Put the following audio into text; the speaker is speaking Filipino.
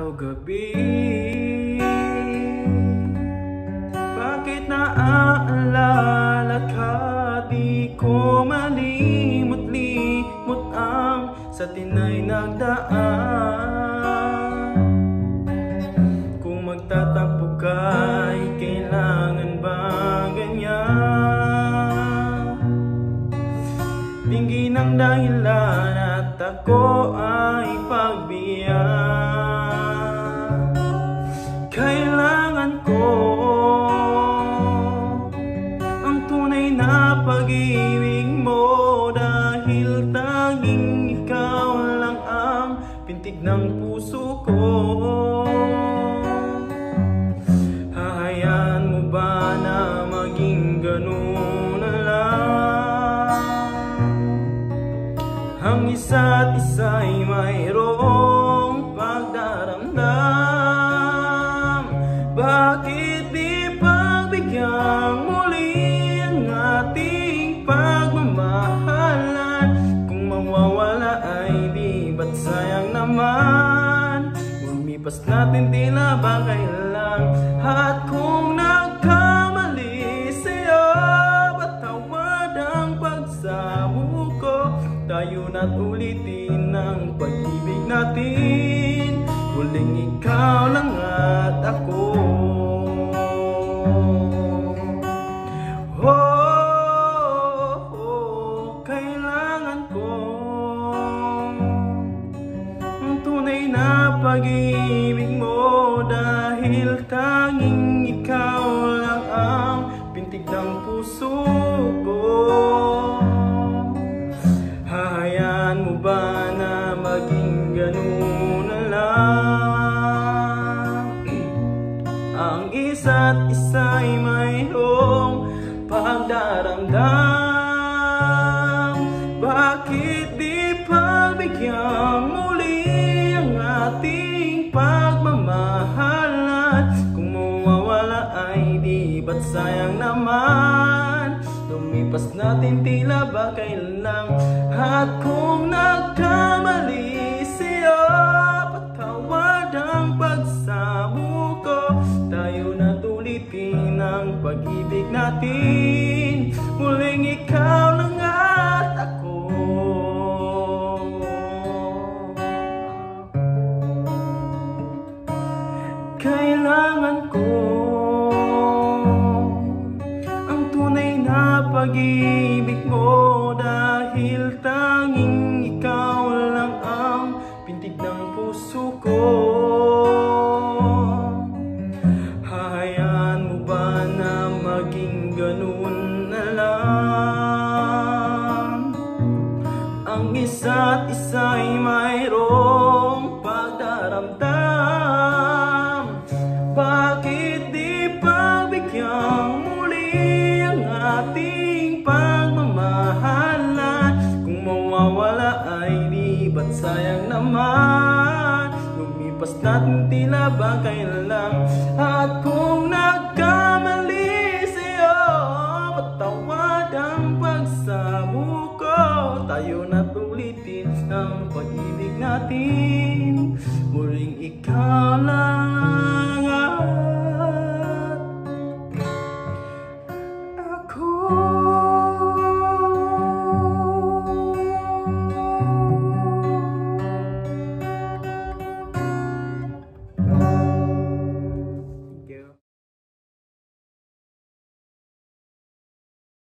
araw-gabi. Bakit naaalala ka? Di ko malimot-limot ang sa tinay nagdaan. Kung magtatampo ka, ay kailangan ba ganyan? Tingin ang dahilan at ako ay pagbiyak. Kailangan ko ang tunay na pag-ibig mo, dahil tanging ikaw lang ang pintig ng puso ko. Hahayaan mo ba na maging ganun na lang? Ang isa't isa'y mayroong pagdaramdam. Bakit di pagbigyan muli ang ating pagmamahalan? Kung mawawala ay di ba't sayang naman? Lumipas natin tila ba kailang? At kung nagkamali sa'yo, patawad ang pagsamo ko. Tayo na't ulitin ang pag-ibig natin, muling ikaw lang at ako. Kailangan ko ang tunay na pag-ibig mo, dahil tanging ikaw lang ang pintig ng puso ko. Hahayaan mo ba na maging ganun na lang? Ang isa't isa'y mayroong pagdaramdam. Bakit di pagbigyan muli ang ating pagmamahalan? Kung mawawala ay di ba't sayang naman? Lumipas natin tila ba kailang? At kung nagkamali sa'yo, patawad ang pagsamo ko. Tayo na't ulitin ang pag-ibig natin, muling ikaw lang at ako. Kailangan ko ang tunay na pag-ibig mo, dahil tanging ikaw lang ang pintig ng puso ko. Hahayaan mo ba na maging ganun na lang? Ang isa't isa'y mayroong pagdaramdam. Bakit di pagbigyan muli ang ating pagmamahalan? Kung mawawala ay di ba't sayang naman? Lumipas natin tila ba kailang? At kung nagkamali sa'yo, patawad ang pagsamo ko. Tayo na't ulitin ang pag-ibig natin, muling ikaw lang